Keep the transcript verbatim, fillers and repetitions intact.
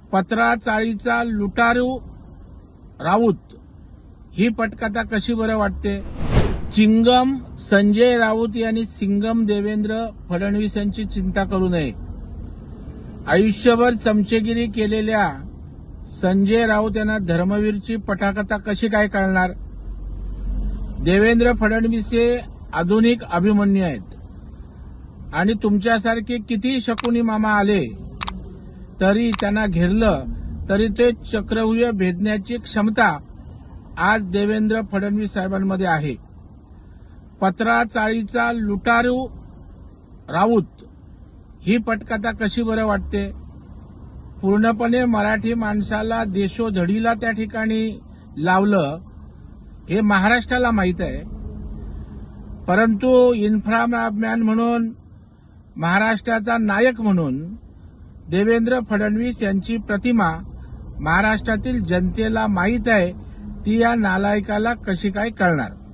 पत्रा चाळीचा लुटारू राऊत ही पटकथा कशी बरं वाटते? चिंगम संजय राऊत यांनी सिंगम देवेंद्र फडणवीस यांची चिंता करू नये. आयुष्यभर चमचेगिरी केलेल्या संजय राऊत यांना धर्मवीरची पटकथा कशी काय कळणार? देवेंद्र फडणवीस हे आधुनिक अभिमन्यू आहेत आणि तुमच्यासारखे किती शकुनी मामा आले तरी त्यांना घेरलं तरी ते चक्रव्यूह भेदण्याची क्षमता आज देवेंद्र फडणवीस साहेबांमध्ये आहे. पत्रा चाळीचा लुटारू राऊत ही पटकथा कशी बरं वाटते? पूर्णपणे मराठी माणसाला देशोधडीला त्या ठिकाणी लावलं हे महाराष्ट्राला माहीत आहे. परंतु इन्फ्रामॅन म्हणून महाराष्ट्राचा नायक म्हणून देवेंद्र फडणवीस यांची प्रतिमा महाराष्ट्रातील जनतेला माहीत आहे, ती या नालायकाला कशी काय कळणार?